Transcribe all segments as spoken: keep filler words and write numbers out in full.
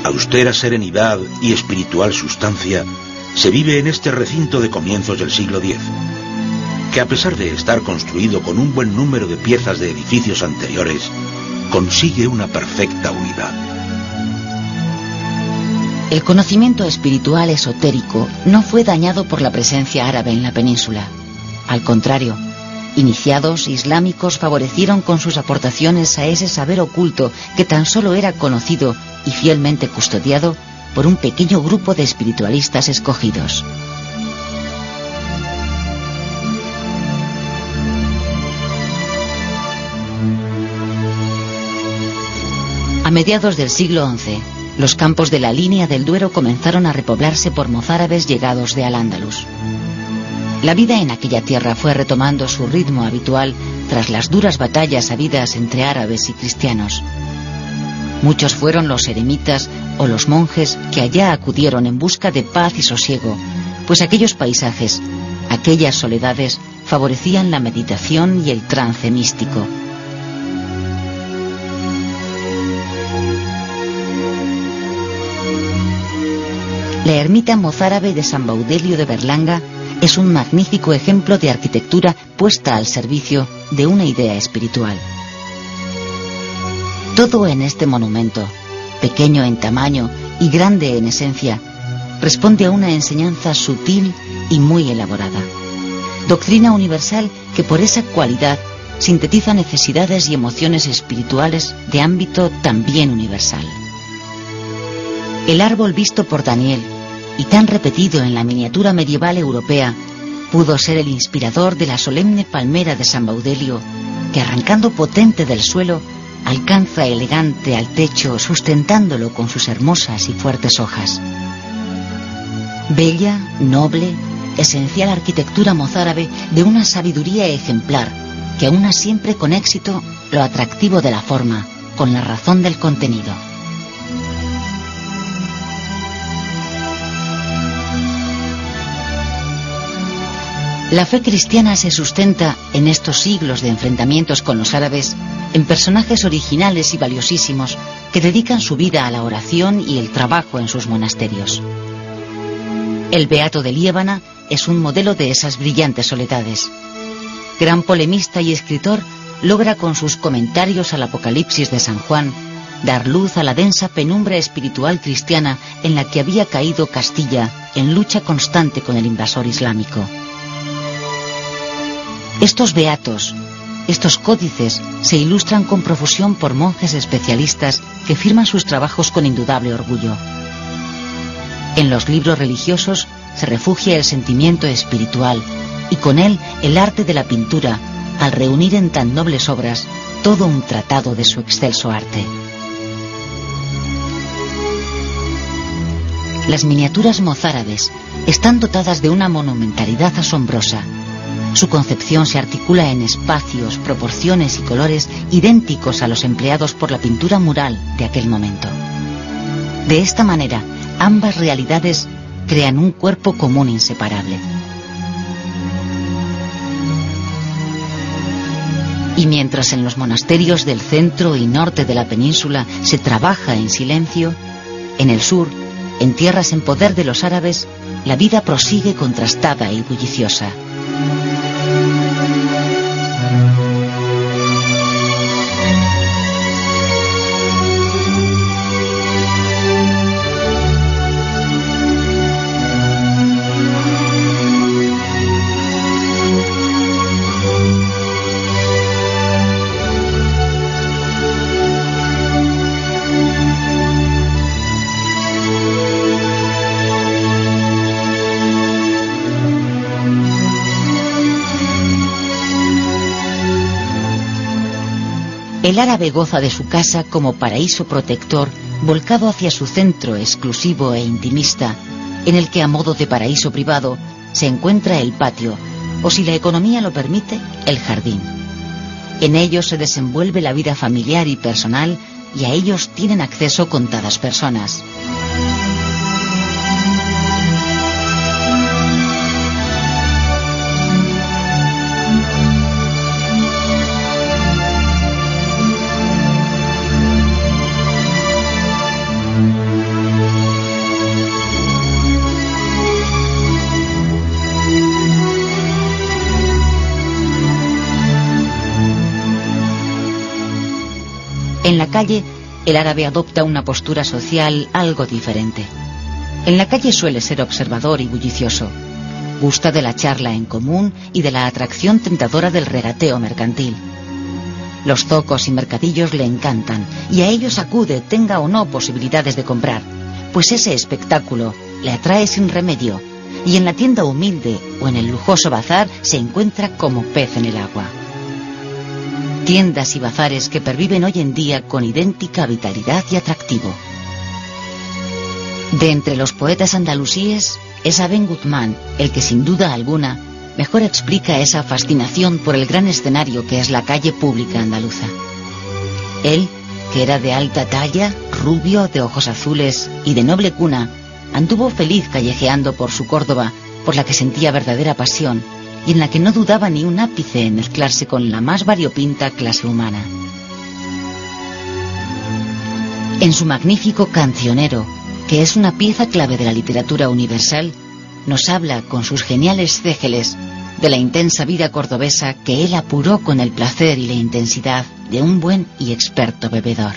Austera serenidad y espiritual sustancia se vive en este recinto de comienzos del siglo diez, que a pesar de estar construido con un buen número de piezas de edificios anteriores, consigue una perfecta unidad. El conocimiento espiritual esotérico no fue dañado por la presencia árabe en la península. Al contrario, iniciados islámicos favorecieron con sus aportaciones a ese saber oculto que tan solo era conocido y fielmente custodiado por un pequeño grupo de espiritualistas escogidos. A mediados del siglo once, los campos de la línea del Duero comenzaron a repoblarse por mozárabes llegados de Al-Ándalus. La vida en aquella tierra fue retomando su ritmo habitual tras las duras batallas habidas entre árabes y cristianos. Muchos fueron los eremitas o los monjes que allá acudieron en busca de paz y sosiego, pues aquellos paisajes, aquellas soledades, favorecían la meditación y el trance místico. La ermita mozárabe de San Baudelio de Berlanga es un magnífico ejemplo de arquitectura puesta al servicio de una idea espiritual. Todo en este monumento, pequeño en tamaño y grande en esencia, responde a una enseñanza sutil y muy elaborada. Doctrina universal que por esa cualidad sintetiza necesidades y emociones espirituales de ámbito también universal. El árbol visto por Daniel y tan repetido en la miniatura medieval europea pudo ser el inspirador de la solemne palmera de San Baudelio, que arrancando potente del suelo alcanza elegante al techo sustentándolo con sus hermosas y fuertes hojas. Bella, noble, esencial arquitectura mozárabe de una sabiduría ejemplar que aúna siempre con éxito lo atractivo de la forma con la razón del contenido. La fe cristiana se sustenta en estos siglos de enfrentamientos con los árabes en personajes originales y valiosísimos que dedican su vida a la oración y el trabajo en sus monasterios. El Beato de Liébana es un modelo de esas brillantes soledades. Gran polemista y escritor, logra con sus comentarios al Apocalipsis de San Juan dar luz a la densa penumbra espiritual cristiana en la que había caído Castilla en lucha constante con el invasor islámico. Estos beatos, estos códices, se ilustran con profusión por monjes especialistas que firman sus trabajos con indudable orgullo. En los libros religiosos se refugia el sentimiento espiritual y con él el arte de la pintura, al reunir en tan nobles obras todo un tratado de su excelso arte. Las miniaturas mozárabes están dotadas de una monumentalidad asombrosa. Su concepción se articula en espacios, proporciones y colores idénticos a los empleados por la pintura mural de aquel momento. De esta manera, ambas realidades crean un cuerpo común inseparable. Y mientras en los monasterios del centro y norte de la península se trabaja en silencio, en el sur, en tierras en poder de los árabes, la vida prosigue contrastada y bulliciosa. El árabe goza de su casa como paraíso protector, volcado hacia su centro exclusivo e intimista, en el que a modo de paraíso privado se encuentra el patio, o si la economía lo permite, el jardín. En ellos se desenvuelve la vida familiar y personal, y a ellos tienen acceso contadas personas. En la calle, el árabe adopta una postura social algo diferente. En la calle suele ser observador y bullicioso. Gusta de la charla en común y de la atracción tentadora del regateo mercantil. Los zocos y mercadillos le encantan, y a ellos acude, tenga o no posibilidades de comprar, pues ese espectáculo le atrae sin remedio, y en la tienda humilde o en el lujoso bazar se encuentra como pez en el agua. Tiendas y bazares que perviven hoy en día con idéntica vitalidad y atractivo. De entre los poetas andalusíes, es Aben Guzmán el que sin duda alguna mejor explica esa fascinación por el gran escenario que es la calle pública andaluza. Él, que era de alta talla, rubio, de ojos azules y de noble cuna, anduvo feliz callejeando por su Córdoba, por la que sentía verdadera pasión y en la que no dudaba ni un ápice en mezclarse con la más variopinta clase humana. En su magnífico Cancionero, que es una pieza clave de la literatura universal, nos habla con sus geniales cégeles de la intensa vida cordobesa que él apuró con el placer y la intensidad de un buen y experto bebedor.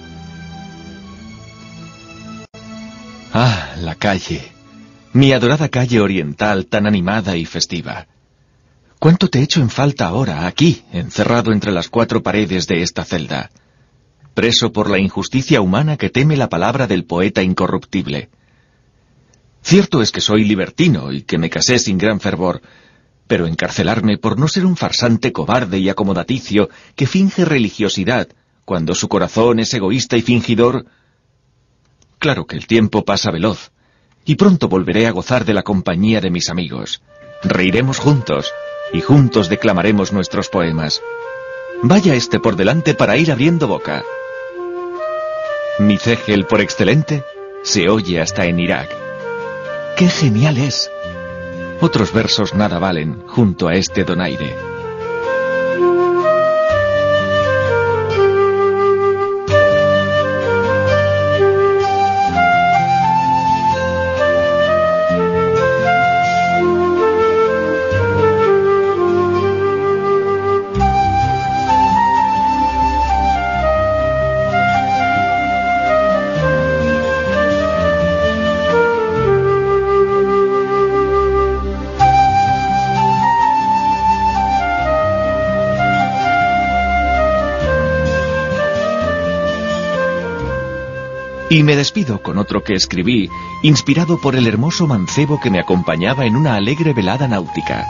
Ah, la calle, mi adorada calle oriental tan animada y festiva. ¿Cuánto te echo en falta ahora, aquí, encerrado entre las cuatro paredes de esta celda? Preso por la injusticia humana que teme la palabra del poeta incorruptible. Cierto es que soy libertino y que me casé sin gran fervor, pero encarcelarme por no ser un farsante cobarde y acomodaticio que finge religiosidad cuando su corazón es egoísta y fingidor. Claro que el tiempo pasa veloz, y pronto volveré a gozar de la compañía de mis amigos. Reiremos juntos, y juntos declamaremos nuestros poemas. Vaya este por delante para ir abriendo boca. Mi cégel por excelente se oye hasta en Irak. ¡Qué genial es! Otros versos nada valen junto a este donaire. Y me despido con otro que escribí, inspirado por el hermoso mancebo que me acompañaba en una alegre velada náutica.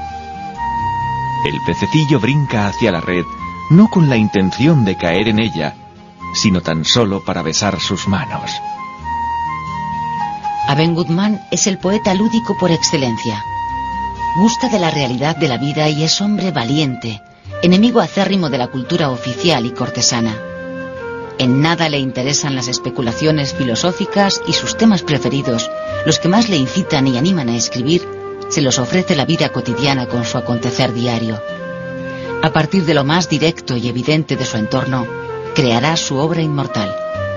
El pececillo brinca hacia la red, no con la intención de caer en ella, sino tan solo para besar sus manos. Aben Guzmán es el poeta lúdico por excelencia. Gusta de la realidad de la vida y es hombre valiente, enemigo acérrimo de la cultura oficial y cortesana. En nada le interesan las especulaciones filosóficas y sus temas preferidos, los que más le incitan y animan a escribir, se los ofrece la vida cotidiana con su acontecer diario. A partir de lo más directo y evidente de su entorno, creará su obra inmortal.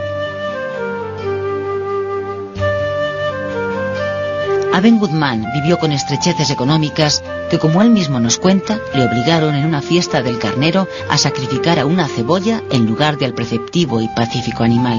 Aben Guzmán vivió con estrecheces económicas que, como él mismo nos cuenta, le obligaron en una fiesta del carnero a sacrificar a una cebolla en lugar de al preceptivo y pacífico animal.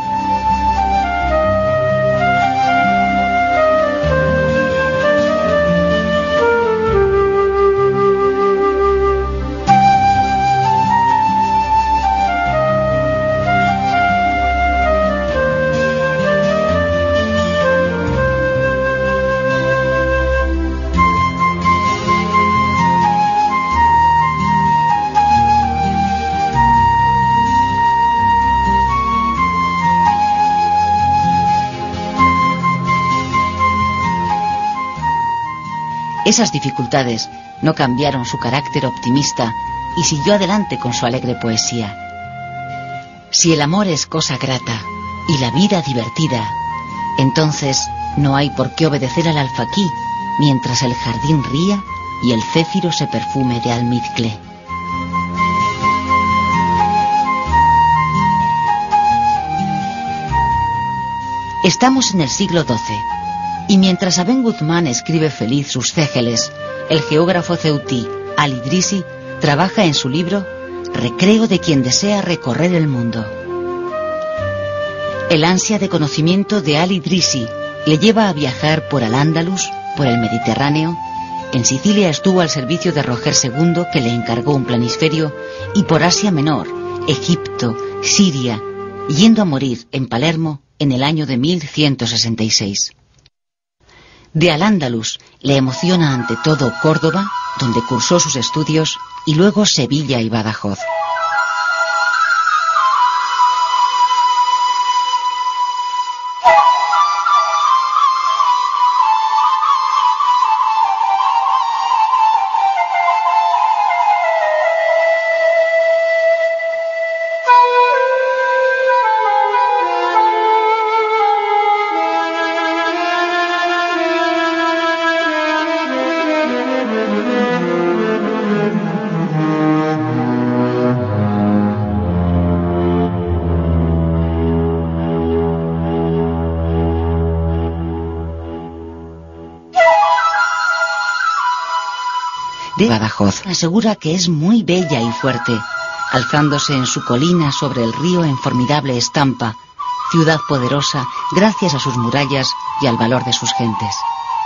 Esas dificultades no cambiaron su carácter optimista y siguió adelante con su alegre poesía. Si el amor es cosa grata y la vida divertida, entonces no hay por qué obedecer al alfaquí mientras el jardín ría y el céfiro se perfume de almizcle. Estamos en el siglo doce. Y mientras Aben Guzmán escribe feliz sus cégeles, el geógrafo ceutí Al-Idrisi trabaja en su libro recreo de quien desea recorrer el mundo. El ansia de conocimiento de Al-Idrisi le lleva a viajar por Al-Ándalus, por el Mediterráneo. En Sicilia estuvo al servicio de Roger segundo, que le encargó un planisferio, y por Asia Menor, Egipto, Siria, yendo a morir en Palermo en el año de mil ciento sesenta y seis. De Al-Ándalus le emociona ante todo Córdoba, donde cursó sus estudios, y luego Sevilla y Badajoz. De Badajoz asegura que es muy bella y fuerte, alzándose en su colina sobre el río en formidable estampa, ciudad poderosa gracias a sus murallas y al valor de sus gentes.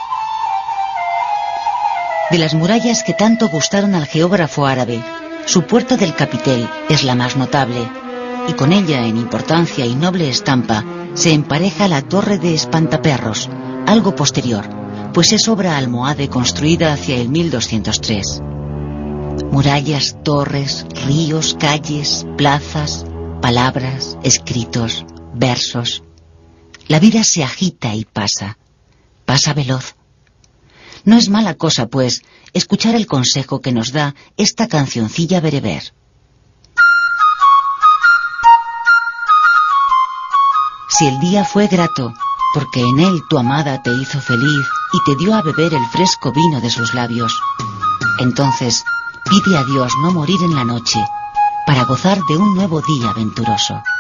De las murallas que tanto gustaron al geógrafo árabe, su puerta del Capitel es la más notable, y con ella en importancia y noble estampa se empareja la Torre de Espantaperros, algo posterior, pues es obra almohade construida hacia el mil doscientos tres. Murallas, torres, ríos, calles, plazas, palabras, escritos, versos. La vida se agita y pasa, pasa veloz. No es mala cosa, pues, escuchar el consejo que nos da esta cancioncilla bereber. Si el día fue grato, porque en él tu amada te hizo feliz y te dio a beber el fresco vino de sus labios, entonces pide a Dios no morir en la noche para gozar de un nuevo día venturoso.